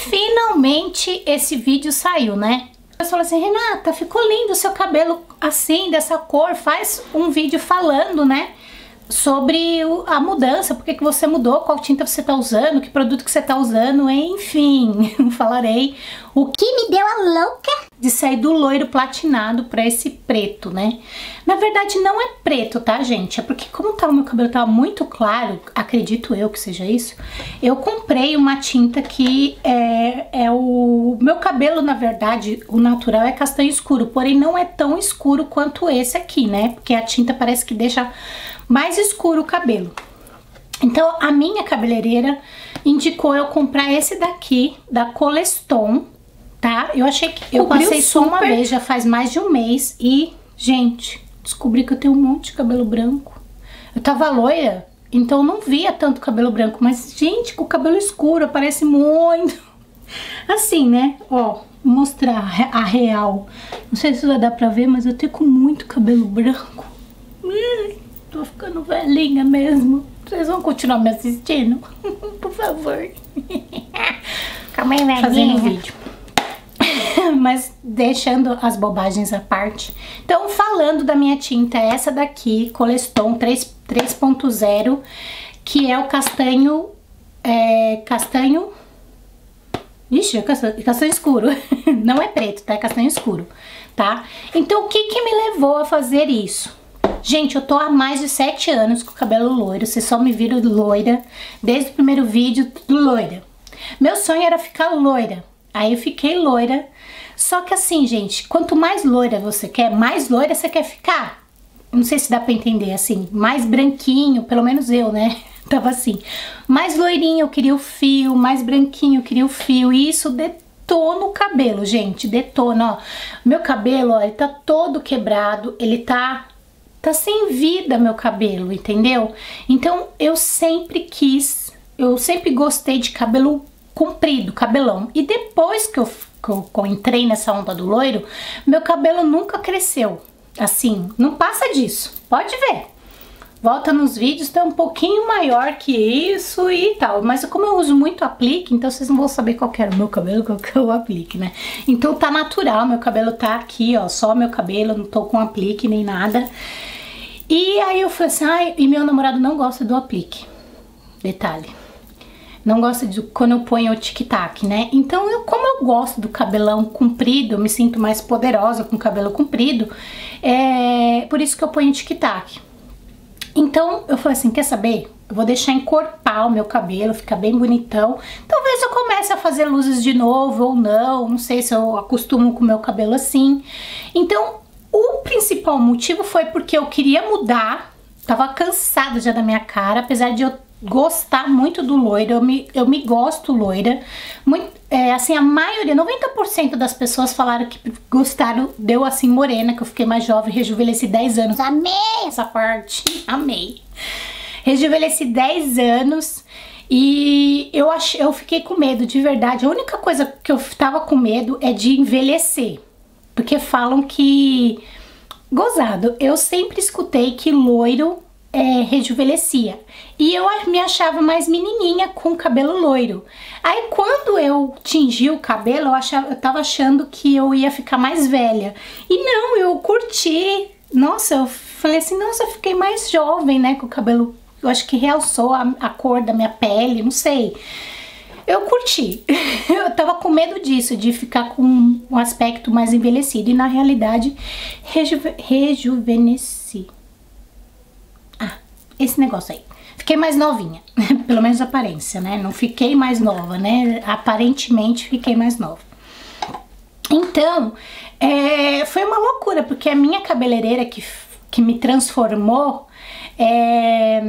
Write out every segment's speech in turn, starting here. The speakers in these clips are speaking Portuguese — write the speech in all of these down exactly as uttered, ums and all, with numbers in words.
finalmente esse vídeo saiu, né? Eu falei assim, Renata, ficou lindo o seu cabelo assim, dessa cor, faz um vídeo falando, né? Sobre a mudança, por que que você mudou, qual tinta você tá usando, que produto que você tá usando, enfim, falarei o que me deu a louca de sair do loiro platinado pra esse preto, né? Na verdade não é preto, tá, gente? É porque como tá, o meu cabelo tava muito claro, acredito eu que seja isso, eu comprei uma tinta que é, é o... meu cabelo, na verdade, o natural é castanho escuro, porém não é tão escuro quanto esse aqui, né? Porque a tinta parece que deixa mais escuro o cabelo. Então a minha cabeleireira indicou eu comprar esse daqui da Coleston, tá? Eu achei que eu passei só uma vez, já faz mais de um mês e, gente, descobri que eu tenho um monte de cabelo branco. Eu tava loira, então eu não via tanto cabelo branco, mas gente, com o cabelo escuro aparece muito. Assim, né? Ó, vou mostrar a real. Não sei se vai dar pra ver, mas eu tenho com muito cabelo branco. Ai, tô ficando velhinha mesmo. Vocês vão continuar me assistindo? Por favor. Calma aí, velhinha. Fazendo vídeo. Mas deixando as bobagens à parte. Então, falando da minha tinta, essa daqui, Coleston três ponto zero, que é o castanho... É, castanho... Ixi, é castanho, castanho escuro. Não é preto, tá? É castanho escuro, tá? Então, o que que me levou a fazer isso? Gente, eu tô há mais de sete anos com o cabelo loiro. Vocês só me viram loira desde o primeiro vídeo loira. Meu sonho era ficar loira. Aí eu fiquei loira. Só que assim, gente, quanto mais loira você quer, mais loira você quer ficar. Não sei se dá pra entender, assim. Mais branquinho, pelo menos eu, né? Tava assim. Mais loirinho eu queria o fio, mais branquinho eu queria o fio. E isso detona o cabelo, gente. Detona, ó. Meu cabelo, ó, ele tá todo quebrado. Ele tá... Tá sem vida meu cabelo, entendeu? Então eu sempre quis, eu sempre gostei de cabelo comprido, cabelão. E depois que eu, que eu, que eu entrei nessa onda do loiro, meu cabelo nunca cresceu. Assim, não passa disso, pode ver. Volta nos vídeos, tá um pouquinho maior que isso e tal. Mas como eu uso muito aplique, então vocês não vão saber qual que era o meu cabelo, qual que é o aplique, né? Então tá natural, meu cabelo tá aqui, ó, só meu cabelo, não tô com aplique nem nada. E aí eu falei assim, ai, e meu namorado não gosta do aplique. Detalhe. Não gosta de quando eu ponho o tic-tac, né? Então, eu, como eu gosto do cabelão comprido, eu me sinto mais poderosa com o cabelo comprido, é por isso que eu ponho tic-tac. Então, eu falei assim, quer saber? Eu vou deixar encorpar o meu cabelo, ficar bem bonitão. Talvez eu comece a fazer luzes de novo ou não, não sei se eu acostumo com o meu cabelo assim. Então, o principal motivo foi porque eu queria mudar, tava cansada já da minha cara, apesar de eu gostar muito do loiro, eu me, eu me gosto loira, muito, é, assim, a maioria, noventa por cento das pessoas falaram que gostaram, deu assim morena, que eu fiquei mais jovem, rejuvenesci dez anos, amei essa parte, amei, rejuvenesci dez anos e eu, ach, eu fiquei com medo, de verdade, a única coisa que eu tava com medo é de envelhecer. Porque falam que... Gozado, eu sempre escutei que loiro é, rejuvenescia. E eu me achava mais menininha com cabelo loiro. Aí quando eu tingi o cabelo, eu, achava, eu tava achando que eu ia ficar mais velha. E não, eu curti. Nossa, eu falei assim, nossa, eu fiquei mais jovem, né, com o cabelo. Eu acho que realçou a, a cor da minha pele, não sei. Eu curti, eu tava com medo disso, de ficar com um aspecto mais envelhecido. E na realidade, rejuve, rejuvenesci. Ah, esse negócio aí. Fiquei mais novinha, pelo menos a aparência, né? Não fiquei mais nova, né? Aparentemente fiquei mais nova. Então, é, foi uma loucura, porque a minha cabeleireira que, que me transformou... É,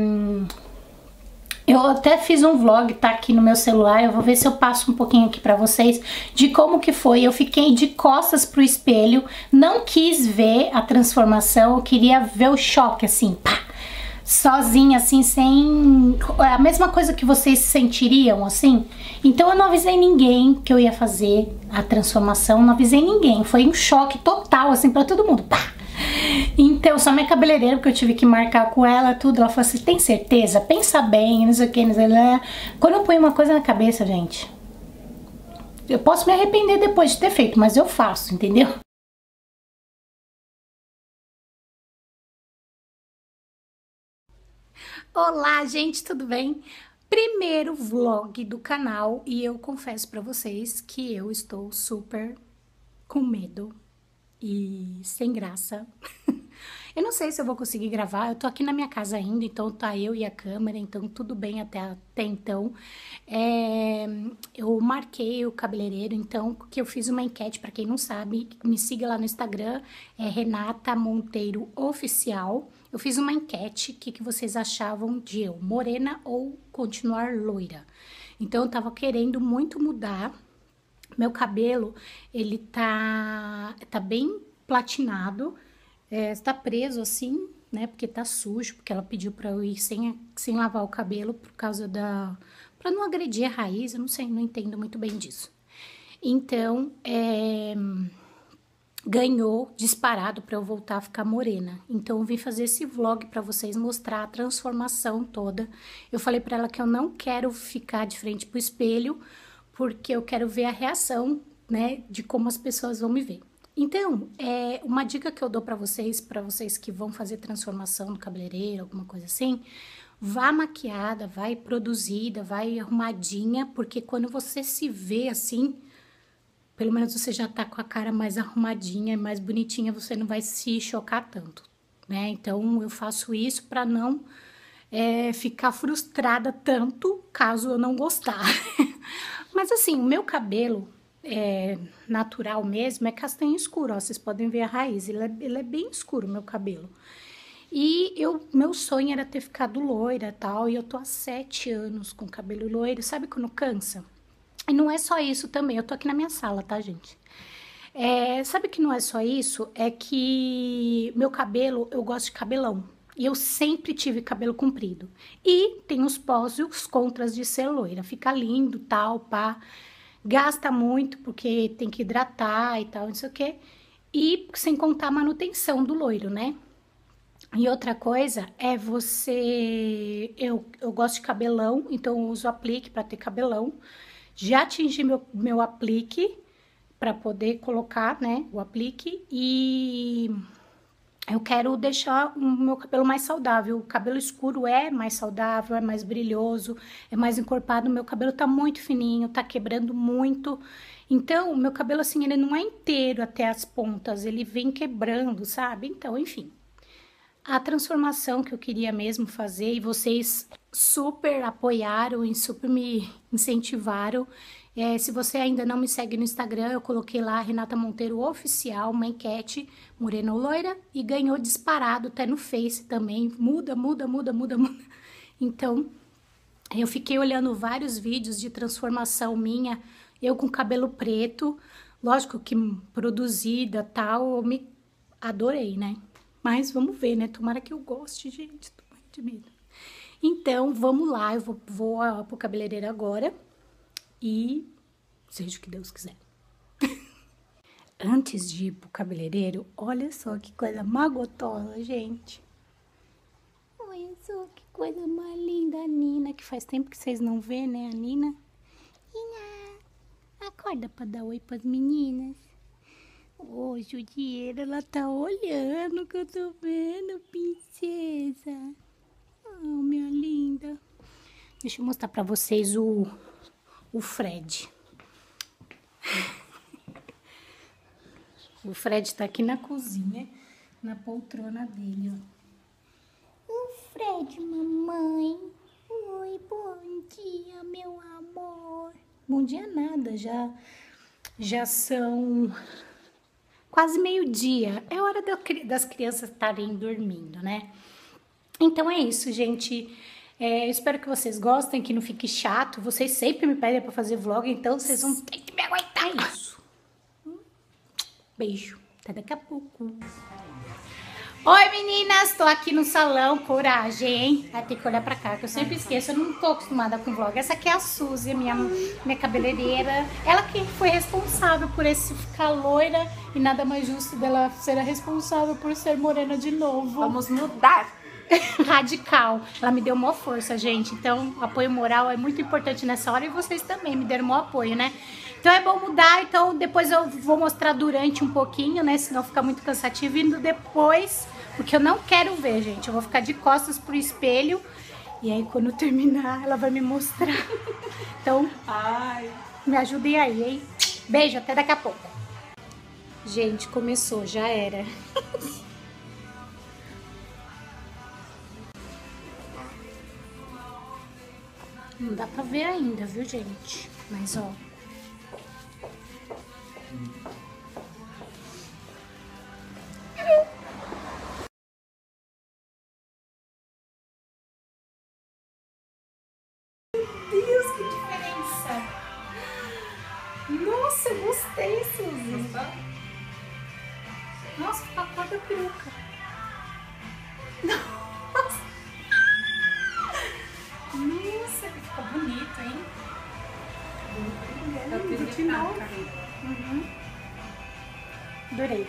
eu até fiz um vlog, tá aqui no meu celular, eu vou ver se eu passo um pouquinho aqui pra vocês de como que foi. Eu fiquei de costas pro espelho, não quis ver a transformação, eu queria ver o choque, assim, pá, sozinha, assim, sem... a mesma coisa que vocês sentiriam, assim. Então eu não avisei ninguém que eu ia fazer a transformação, não avisei ninguém, foi um choque total, assim, pra todo mundo, pá. Então, só minha cabeleireira, porque eu tive que marcar com ela, tudo, ela falou assim, tem certeza? Pensa bem, não sei o que, não sei lá. Quando eu ponho uma coisa na cabeça, gente, Eu posso me arrepender depois de ter feito, mas eu faço, entendeu? Olá, gente, tudo bem? Primeiro vlog do canal e eu confesso pra vocês que eu estou super com medo e sem graça. Eu não sei se eu vou conseguir gravar, eu tô aqui na minha casa ainda, então tá eu e a câmera, então tudo bem até, até então. É, eu marquei o cabeleireiro, então, que eu fiz uma enquete, pra quem não sabe, me siga lá no Instagram, é Renata Monteiro Oficial. Eu fiz uma enquete, o que, que vocês achavam de eu, morena ou continuar loira? Então eu tava querendo muito mudar, meu cabelo, ele tá, tá bem platinado, é, está preso assim, né, porque tá sujo, porque ela pediu pra eu ir sem, sem lavar o cabelo por causa da... pra não agredir a raiz, eu não sei, não entendo muito bem disso. Então, é... ganhou disparado pra eu voltar a ficar morena. Então, eu vim fazer esse vlog pra vocês mostrar a transformação toda. Eu falei pra ela que eu não quero ficar de frente pro espelho, porque eu quero ver a reação, né, de como as pessoas vão me ver. Então, é, uma dica que eu dou pra vocês, pra vocês que vão fazer transformação no cabeleireiro, alguma coisa assim, vá maquiada, vai produzida, vai arrumadinha, porque quando você se vê assim, pelo menos você já tá com a cara mais arrumadinha, mais bonitinha, você não vai se chocar tanto, né? Então, eu faço isso pra não é, ficar frustrada tanto, caso eu não gostar. Mas assim, o meu cabelo... É, natural mesmo, é castanho escuro, ó, vocês podem ver a raiz, ele é, ele é bem escuro, meu cabelo. E eu, meu sonho era ter ficado loira e tal, e eu tô há sete anos com cabelo loiro, sabe quando cansa? E não é só isso também, eu tô aqui na minha sala, tá, gente? É, sabe que não é só isso? É que meu cabelo, eu gosto de cabelão. E eu sempre tive cabelo comprido. E tem os pós e os contras de ser loira, fica lindo, tal, pá... Gasta muito, porque tem que hidratar e tal, não sei o quê. E sem contar a manutenção do loiro, né? E outra coisa é você... Eu, eu gosto de cabelão, então eu uso aplique para ter cabelão. Já atingi meu, meu aplique para poder colocar, né, o aplique. E... eu quero deixar o meu cabelo mais saudável. O cabelo escuro é mais saudável, é mais brilhoso, é mais encorpado. O meu cabelo tá muito fininho, tá quebrando muito. Então, o meu cabelo, assim, ele não é inteiro até as pontas, ele vem quebrando, sabe? Então, enfim. A transformação que eu queria mesmo fazer, e vocês super apoiaram e super me incentivaram. É, se você ainda não me segue no Instagram, eu coloquei lá Renata Monteiro Oficial, uma enquete, morena ou loira, e ganhou disparado até no Face também, muda, muda, muda, muda, muda. Então, eu fiquei olhando vários vídeos de transformação minha, eu com cabelo preto, lógico que produzida tal, eu me adorei, né? Mas vamos ver, né? Tomara que eu goste, gente, tô muito de medo. Então, vamos lá, eu vou, vou pro cabeleireiro agora. E seja o que Deus quiser. Antes de ir pro cabeleireiro, olha só que coisa magotosa, gente. Olha só que coisa mais linda, a Nina, que faz tempo que vocês não vê, né, a Nina? Nina, acorda pra dar oi pras meninas. Ô, oh, Judieira, ela tá olhando que eu tô vendo, princesa. Oh, minha linda. Deixa eu mostrar pra vocês o... o Fred. O Fred tá aqui na cozinha, na poltrona dele, ó. O Fred, mamãe. Oi, bom dia, meu amor. Bom dia nada, já, já são quase meio-dia. É hora das crianças estarem dormindo, né? Então é isso, gente. É, eu espero que vocês gostem, que não fique chato. Vocês sempre me pedem pra fazer vlog, então vocês vão ter que me aguentar isso. Beijo. Até daqui a pouco. Oi, meninas. Tô aqui no salão. Coragem, hein? Vai ter que olhar pra cá, que eu sempre esqueço. Eu não tô acostumada com vlog. Essa aqui é a Suzy, minha, minha cabeleireira. Ela que foi responsável por esse ficar loira. E nada mais justo dela ser a responsável por ser morena de novo. Vamos mudar. radical. Ela me deu maior força, gente. Então, o apoio moral é muito importante nessa hora e vocês também me deram maior apoio, né? Então é bom mudar, então depois eu vou mostrar durante um pouquinho, né? Senão fica muito cansativo. Indo depois, porque eu não quero ver, gente. Eu vou ficar de costas pro espelho. E aí quando terminar, ela vai me mostrar. Então, ai, me ajudem aí, hein? Beijo, até daqui a pouco. Gente, começou, já era. Não dá pra ver ainda, viu, gente? Mas, ó. Meu Deus, que diferença! Nossa, eu gostei, Suzy. Nossa, ficou a cor da peruca. Nossa! Nossa, ficou bonito, hein? É lindo de novo. Uhum. Adorei.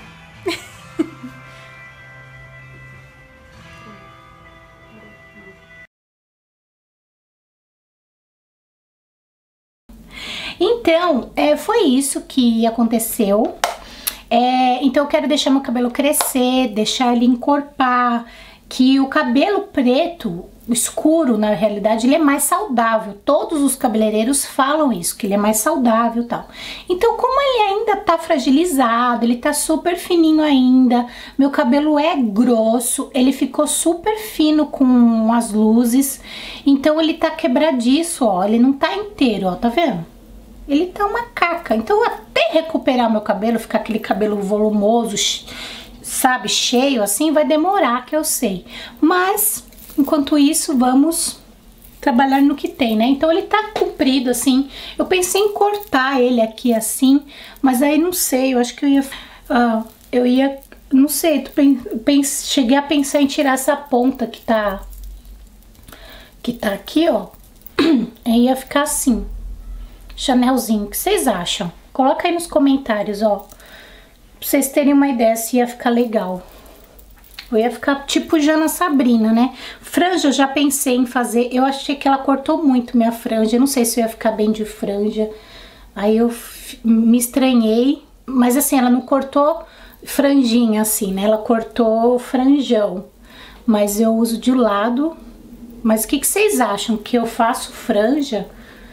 Então, é, foi isso que aconteceu. É, então eu quero deixar meu cabelo crescer, deixar ele encorpar, que o cabelo preto, escuro, na realidade, ele é mais saudável. Todos os cabeleireiros falam isso, que ele é mais saudável e tal. Então, como ele ainda tá fragilizado, ele tá super fininho ainda, meu cabelo é grosso, ele ficou super fino com as luzes, então ele tá quebradiço, ó, ele não tá inteiro, ó, tá vendo? Ele tá uma caca, então até recuperar meu cabelo, ficar aquele cabelo volumoso, sabe, cheio assim, vai demorar, que eu sei. Mas, enquanto isso, vamos trabalhar no que tem, né? Então ele tá comprido assim, eu pensei em cortar ele aqui assim, mas aí não sei, eu acho que eu ia, uh, eu ia, não sei, pense, cheguei a pensar em tirar essa ponta que tá, que tá aqui, ó, aí ia ficar assim. Chanelzinho, o que vocês acham? Coloca aí nos comentários, ó, pra vocês terem uma ideia se ia ficar legal. Eu ia ficar tipo Jana Sabrina, né? Franja eu já pensei em fazer, eu achei que ela cortou muito minha franja, eu não sei se eu ia ficar bem de franja. Aí eu me estranhei, mas assim, ela não cortou franjinha assim, né? Ela cortou franjão, mas eu uso de lado. Mas o que, que vocês acham? Que eu faço franja?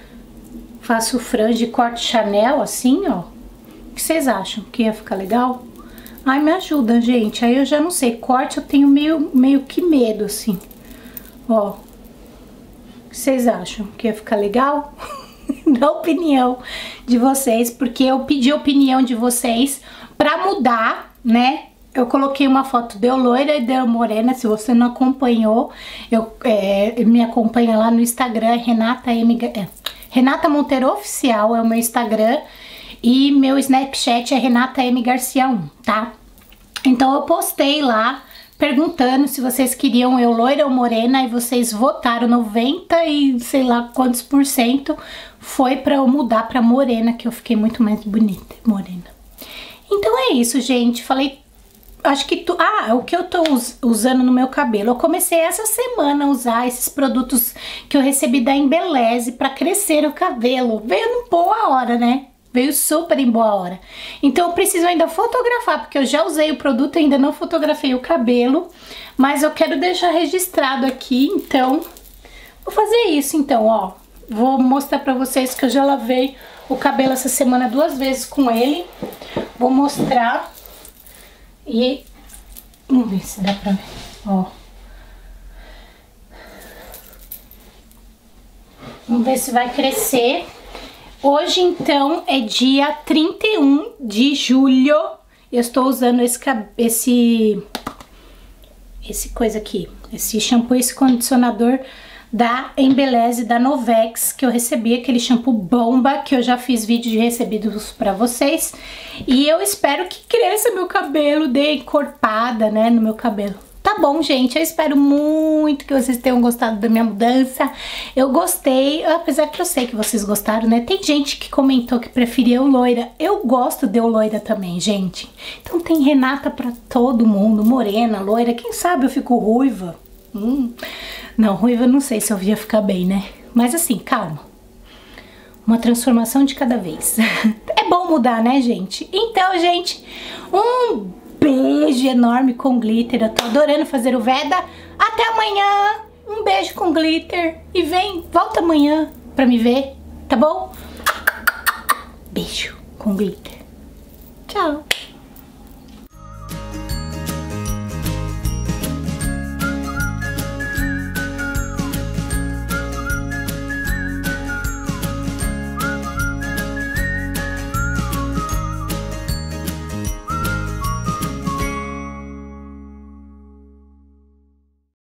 Faço franja e corte Chanel assim, ó. O que vocês acham? Que ia ficar legal? Ai, me ajuda, gente. Aí eu já não sei. Corte eu tenho meio, meio que medo, assim. Ó. O que vocês acham? Que ia ficar legal? Dá opinião de vocês, porque eu pedi a opinião de vocês pra mudar, né? Eu coloquei uma foto de eu loira e de eu morena. Se você não acompanhou, eu, é, me acompanha lá no Instagram, Renata M. É, Renata Monteiro Oficial é o meu Instagram e meu Snapchat é Renata M. Garcia um, tá? Então eu postei lá perguntando se vocês queriam eu loira ou morena e vocês votaram noventa e sei lá quantos por cento foi pra eu mudar pra morena, que eu fiquei muito mais bonita, morena. Então é isso, gente. Falei, acho que tu... Ah, o que eu tô us usando no meu cabelo. Eu comecei essa semana a usar esses produtos que eu recebi da Embeleze pra crescer o cabelo. Veio em boa hora, né? Veio super em boa hora. Então eu preciso ainda fotografar, porque eu já usei o produto e ainda não fotografei o cabelo. Mas eu quero deixar registrado aqui, então... Vou fazer isso, então, ó. Vou mostrar pra vocês que eu já lavei o cabelo essa semana duas vezes com ele. Vou mostrar... E vamos ver se dá pra ver, ó. Vamos ver se vai crescer. Hoje, então, é dia trinta e um de julho. Eu estou usando esse, esse, esse coisa aqui, esse shampoo, esse condicionador da Embeleze, da Novex, que eu recebi, aquele shampoo bomba, que eu já fiz vídeo de recebidos pra vocês. E eu espero que cresça meu cabelo, dê encorpada, né, no meu cabelo. Tá bom, gente, eu espero muito que vocês tenham gostado da minha mudança. Eu gostei, apesar que eu sei que vocês gostaram, né? Tem gente que comentou que preferia eu loira. Eu gosto de eu loira também, gente. Então tem Renata pra todo mundo, morena, loira, quem sabe eu fico ruiva. Hum. Não, ruiva eu não sei se eu ia ficar bem, né? Mas assim, calma. Uma transformação de cada vez. É bom mudar, né, gente? Então, gente, um beijo enorme com glitter. Eu tô adorando fazer o Veda. Até amanhã. Um beijo com glitter. E vem, volta amanhã pra me ver, tá bom? Beijo com glitter. Tchau.